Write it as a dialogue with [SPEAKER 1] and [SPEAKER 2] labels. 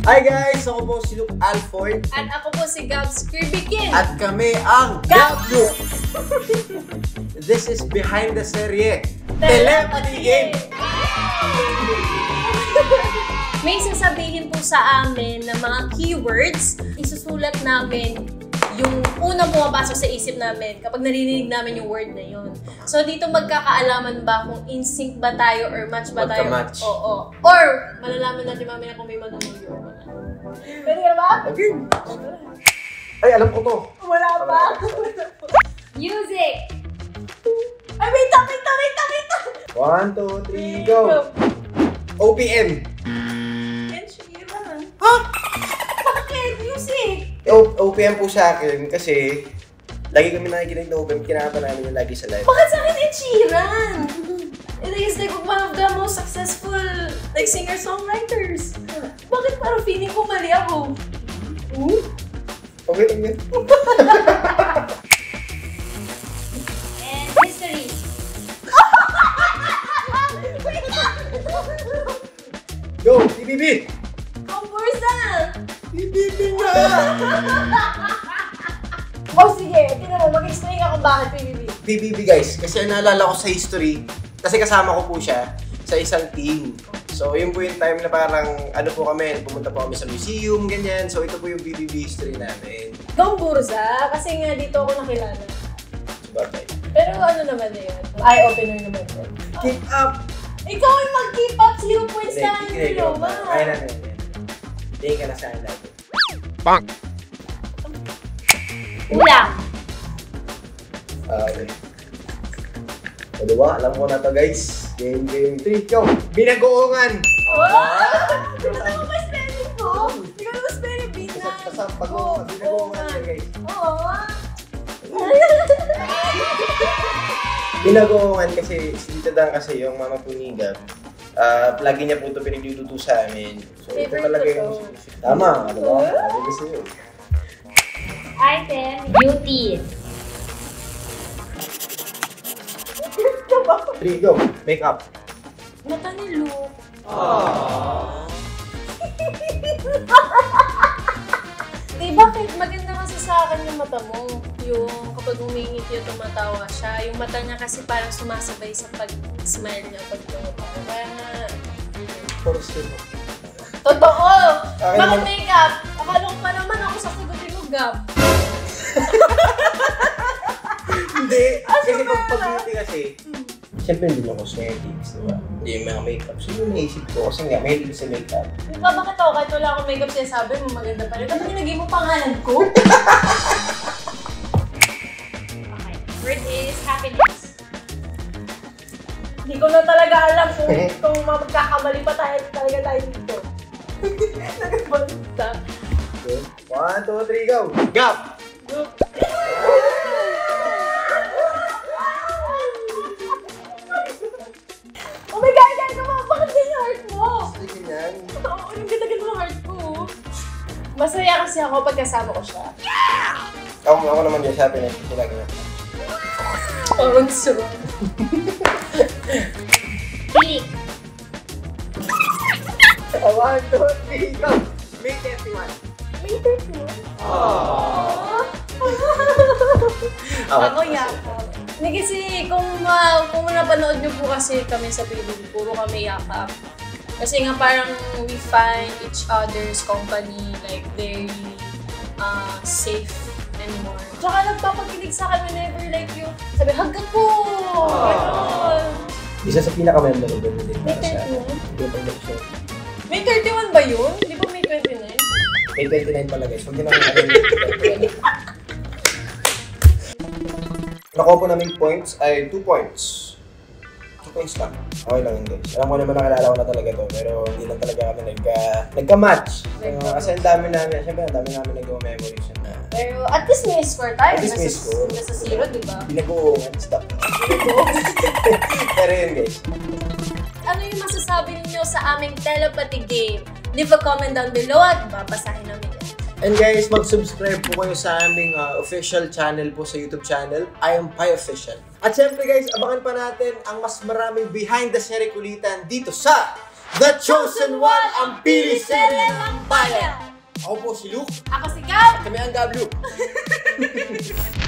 [SPEAKER 1] Hi guys! Ako po si Luke Alford.
[SPEAKER 2] At ako po si Gabb Kiligin.
[SPEAKER 1] At kami ang GabbLuke. This is behind the SERYE. Telepathy Game!
[SPEAKER 2] May sasabihin po sa amin na mga keywords, isusulat namin yung unang pumapasok sa isip namin kapag narinig namin yung word na yun. So dito magkakaalaman ba kung in sync ba tayo or match ba tayo?
[SPEAKER 1] Magka-match.
[SPEAKER 2] Oo. Or malalaman natin mamaya kung may manunuyo or wala. Pwede ka ba?
[SPEAKER 1] Okay. Ay, alam ko to.
[SPEAKER 2] Wala pa. Music! Ay, wait!
[SPEAKER 1] 1, 2, 3, go! OPM!
[SPEAKER 2] Enchira.
[SPEAKER 1] Ha?
[SPEAKER 2] Bakit? Music!
[SPEAKER 1] OPM po sa akin kasi lagi kami nakikinig na OPM, kinakanta namin yung lagi sa live.
[SPEAKER 2] Bakit sa akin Enchiran? It is like one of the most successful like singer-songwriters. Bakit parang feeling ko mali ako?
[SPEAKER 1] Okay.
[SPEAKER 2] And history.
[SPEAKER 1] Go! PBB!
[SPEAKER 2] Kumbursa!
[SPEAKER 1] PBB nga!
[SPEAKER 2] Oh sige, tingnan mo, mag-explain ako bakit PBB.
[SPEAKER 1] PBB guys, kasi naalala ko sa history, kasi kasama ko po siya sa isang team. So yun po yung time na parang ano po kami, pumunta po kami sa museum, ganyan. So ito po yung PBB history namin.
[SPEAKER 2] Kumbursa, kasi nga dito ako nakilala.
[SPEAKER 1] Sabado.
[SPEAKER 2] Pero ano naman na yun? Eye-opener naman yun.
[SPEAKER 1] Keep up!
[SPEAKER 2] Ikaw ay mag-keep up 0 points na ang dalawa.
[SPEAKER 1] Ay na. Tingin ka na sa akin dati.
[SPEAKER 3] Bang!
[SPEAKER 2] Ulang.
[SPEAKER 1] Okay. O diba? Alam ko na to guys. Game 3. Go! Binagoongan!
[SPEAKER 2] Gusto mo ba spelling mo? Hindi ko naman spelling binang.
[SPEAKER 1] Basta binagoongan guys.
[SPEAKER 2] Oo.
[SPEAKER 1] Binagoongan kasi dito lang kasi yung mama po ni Gabb. Lagi niya po ito pinagluto sa amin. So ito talaga yung tama, ano ba? Sabi ko sa'yo.
[SPEAKER 2] Item, beauty.
[SPEAKER 1] 3, go! Makeup.
[SPEAKER 2] Mata ni Luke. Di bakit maganda kasi sa akin yung mata mo? Yung kapag umingiti yung tumatawa siya, yung mata niya kasi parang sumasabay sa pag-smile niya pag tumatawa. Kaya nga... Totoo! Bakit makeup? Akala ko pa naman ako sa sagutin mo, Gabb.
[SPEAKER 1] Hindi! Kasi pag-beauty kasi, siyempre hindi mo cosmetics, diba? Hindi yung mga makeup. So yung naisip ko, kasi nga, may sa makeup.
[SPEAKER 2] Di ba bakit ako kahit wala akong makeup sinasabi mo maganda pa rin? Ba't nilagay mo pangalan ko? Okay. Word is happiness. Hindi ko na talaga alam kung magkakamali pa talaga tayo dito. Nagbalita.
[SPEAKER 1] 1, 2, 3, go! Gabb!
[SPEAKER 2] Oh my God! Bakit ganyan yung heart mo?
[SPEAKER 1] Sige yan.
[SPEAKER 2] Oo, yung ganda-ganda ng heart ko. Masaya kasi ako pag kasama ko siya.
[SPEAKER 1] Ako naman yung happiness. Kasi lagi na.
[SPEAKER 2] Parang sarap. Pilik.
[SPEAKER 1] 1, 2, 3, go! May 31.
[SPEAKER 2] May 31? Ako yakap. Hindi kasi kung napanood niyo po kasi kami sa Pilipinas, puro kami yakap. Kasi nga parang we find each other's company like very safe anymore. Tsaka nagpapakilig sa akin whenever like yung sabi, hug ka po!
[SPEAKER 1] Isa sa pinaka-memorable din din
[SPEAKER 2] May
[SPEAKER 1] para sa
[SPEAKER 2] 31? May 31 ba yun? Hindi ba may 29?
[SPEAKER 1] May 29 pala guys. Huwag din namin alam yung 29. Nakuha po namin points ay 2 points. 2 points lang. Okay lang yun guys. Alam ko naman nakilala ko na talaga to, pero hindi lang talaga kami nagka-match. Kasi ang dami namin, syempre ang dami namin nag-memories na.
[SPEAKER 2] Pero at least may score tayo.
[SPEAKER 1] At least may score.
[SPEAKER 2] Nasa 0, di ba?
[SPEAKER 1] Binagoongan, stop. Pero yun guys.
[SPEAKER 2] Ano yung masasabi niyo sa aming Telepathy Game? Leave a comment down below at babasahin namin yan.
[SPEAKER 1] And guys, mag-subscribe po kayo sa aming official channel po sa YouTube channel. I am Pi Official. At syempre guys, abangan pa natin ang mas maraming behind the SERYE kulitan dito sa The Chosen One, ang Piliserye ng Bayan! Ako po si Luke.
[SPEAKER 2] Ako si Gabb.
[SPEAKER 1] Kami ang GabbLuke.